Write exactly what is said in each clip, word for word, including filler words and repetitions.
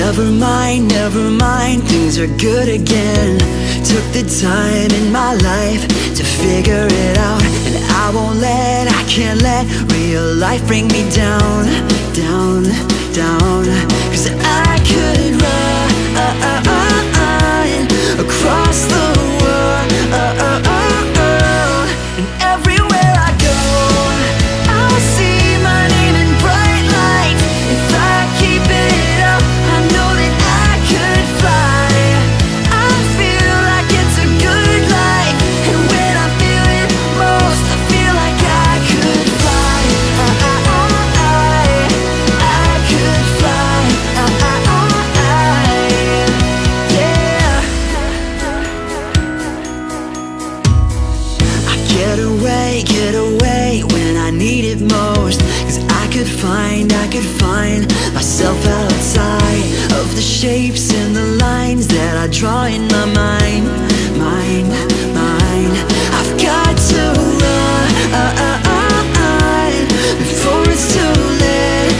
Never mind, never mind, things are good again. Took the time in my life to figure it out, and I won't let, I can't let real life bring me down, down, down. Cause I could run across the world, and everywhere I go I'll see my name in bright lights. If I keep it up, I know that I could fly. I feel like it's a good life, and when I feel it most, I feel like I could fly. I, I, I, I could fly. I, I, I, yeah. I get away, get away when I need it most. Cause I could find, I could find myself outside of the shapes and the lines that I draw in my mind, mind, mind. I've got to run before it's too late,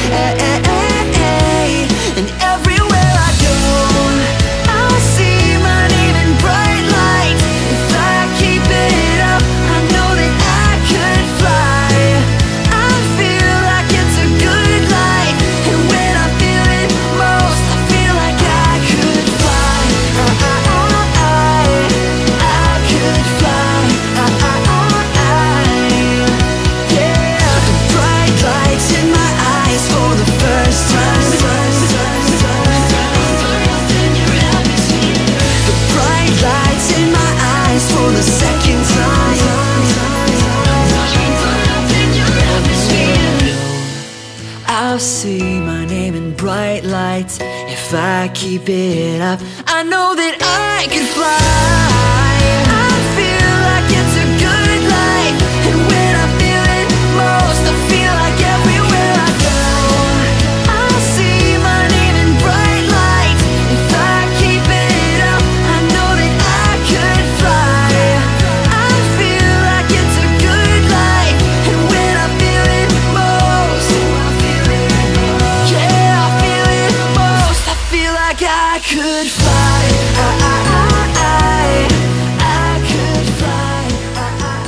and everywhere I go I'll see my name in bright lights. If I keep it up, I know that I could fly. I feel like it's a good life, and when I feel it most, I feel like I could fly. I, I, I, I could fly. I, I, I, yeah. The bright lights in my eyes for the first time. The bright lights in my eyes for the second time. I'll see my name in bright lights. If I keep it up, I know that I can fly. I feel like it's a good life, and when I feel it most, I feel like everywhere I go I'll see my name in bright lights. If I keep it up, I know that I could fly. I feel like it's a good life, and when I feel it most, yeah, I feel it most, I feel like I could fly. I, I, I, I could fly. I,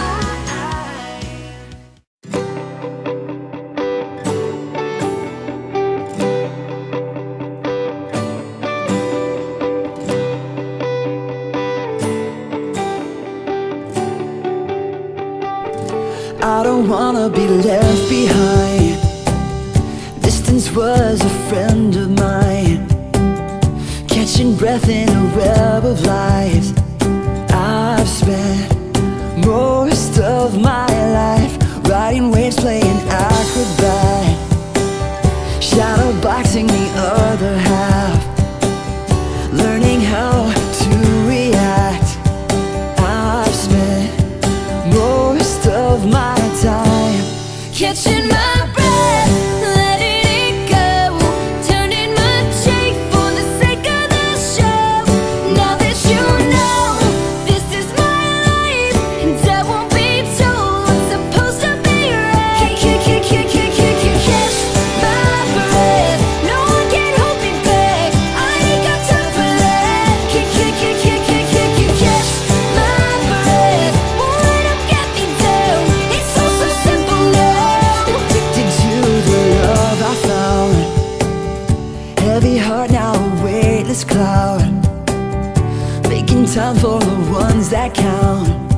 I don't wanna be left behind. Distance was a friend of mine, catching breath in a web of lies. I've spent most of my life riding waves, playing acrobat, shadow boxing the other half, learning how to react. I've spent most of my time catching my breath, letting it go, turning my cheek for the sake of the show. Now that you know this is my life, and I won't be told what's supposed to be right. Catch my breath, no one can hold me back. I ain't got time for that. Catch my breath, won't let 'em get me down. It's so so simple now. Addicted to the love I found, heavy heart now a weightless cloud, making time for the ones that count.